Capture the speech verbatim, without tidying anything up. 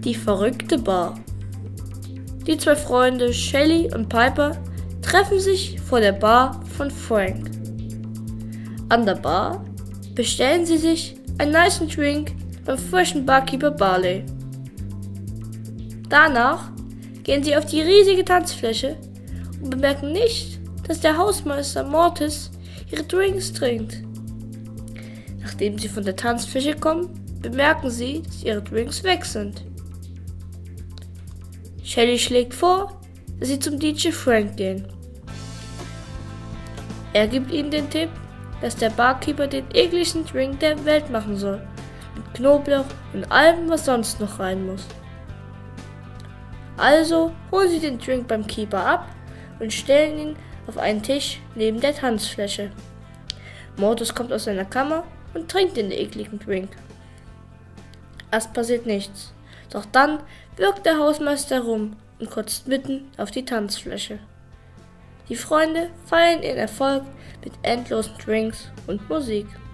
Die verrückte Bar. Die zwei Freunde Shelly und Piper treffen sich vor der Bar von Frank. An der Bar bestellen sie sich einen nicen Drink beim frischen Barkeeper Barley. Danach gehen sie auf die riesige Tanzfläche und bemerken nicht, dass der Hausmeister Mortis ihre Drinks trinkt. Nachdem sie von der Tanzfläche kommen, bemerken sie, dass ihre Drinks weg sind. Shelly schlägt vor, dass sie zum D J Frank gehen. Er gibt ihnen den Tipp, dass der Barkeeper den ekligsten Drink der Welt machen soll, mit Knoblauch und allem, was sonst noch rein muss. Also holen sie den Drink beim Keeper ab und stellen ihn auf einen Tisch neben der Tanzfläche. Mortis kommt aus seiner Kammer und trinkt den ekligen Drink. Erst passiert nichts, doch dann wirkt der Hausmeister rum und kotzt mitten auf die Tanzfläche. Die Freunde feiern ihren Erfolg mit endlosen Drinks und Musik.